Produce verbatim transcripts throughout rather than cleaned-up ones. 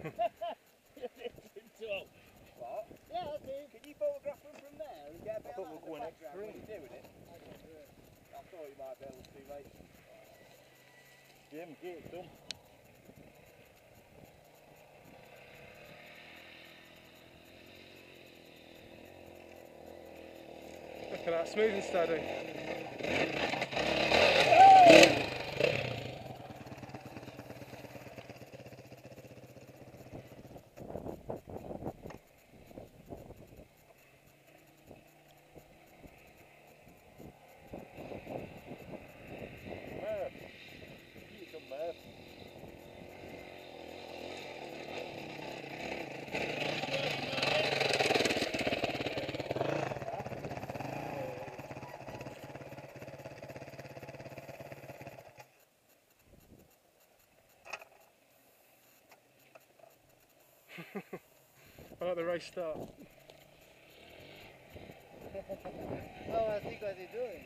What? Yeah, I do. Can you photograph them from there and get a bit I thought we were going extreme. What are you doing it? I can't do it. I thought you might be able to, mate. Jim, get it done. Look at that, smooth and steady. I like the race start. Oh, I think what they're doing.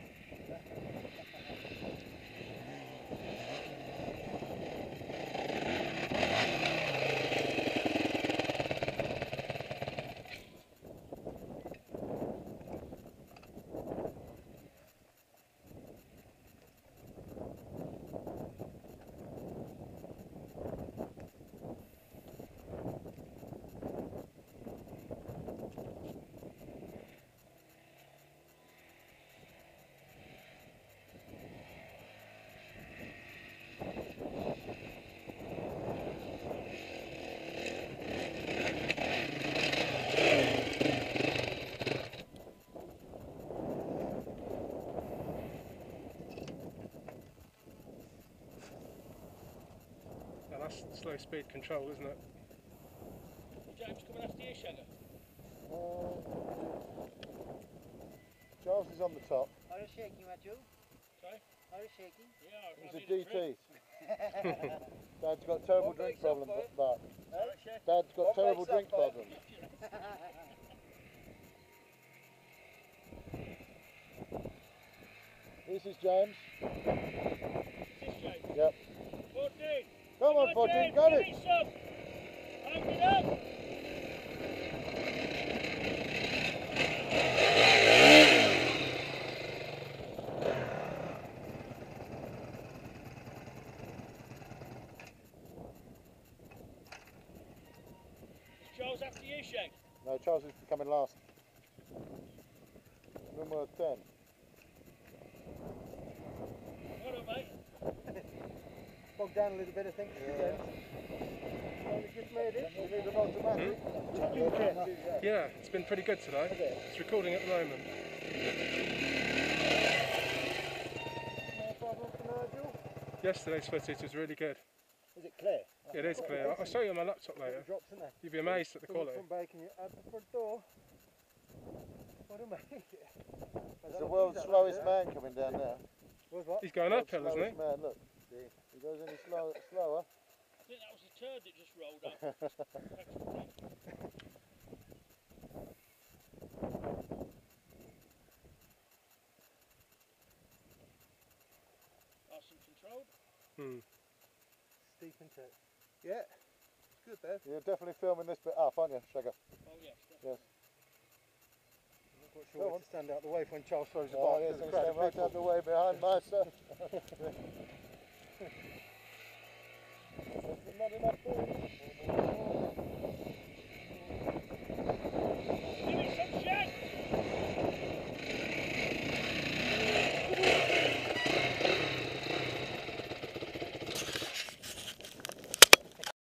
That's slow speed control, isn't it? James coming after you, Shagger? Uh, Charles is on the top. Are you shaking, Matthew? Sorry? Are you shaking? Yeah, I He's a need a D drink. T. Dad's got terrible What drink makes up problems, for it? Bart. Huh? Dad's got What terrible makes up drink for it? problems. This is James. Is this James? Yep. fourteen! Come on, fourteen, got Give it! me some! Hang it up! Is Charles after you, Shag? No, Charles is coming last. Number ten. What up, mate? Bogged down a little bit, I think. Yeah. Only just made it. You need an automatic. Hmm? Yeah, it's been pretty good today. It's recording at the moment. No problem for Nigel. Yesterday's footage was really good. Is it clear? It is clear. I'll show you on my laptop later. Drops in there. You'll be amazed at the quality. From bacon, you add the front door. What a make it. There's the world's slowest man coming down there. What's what? He's going uphill, isn't he? Slowest man, look. See, he goes any slow, slower. I think that was the turd that just rolled off. Nice and controlled. Hmm. Steep into it. Yeah. It's good there. You're definitely filming this bit up, aren't you, Shagger? Oh yes. Yes. I'm not quite sure what to stand out the way when Charles throws the Oh, ball. yes, and stand right out the way behind my stuff. There's not enough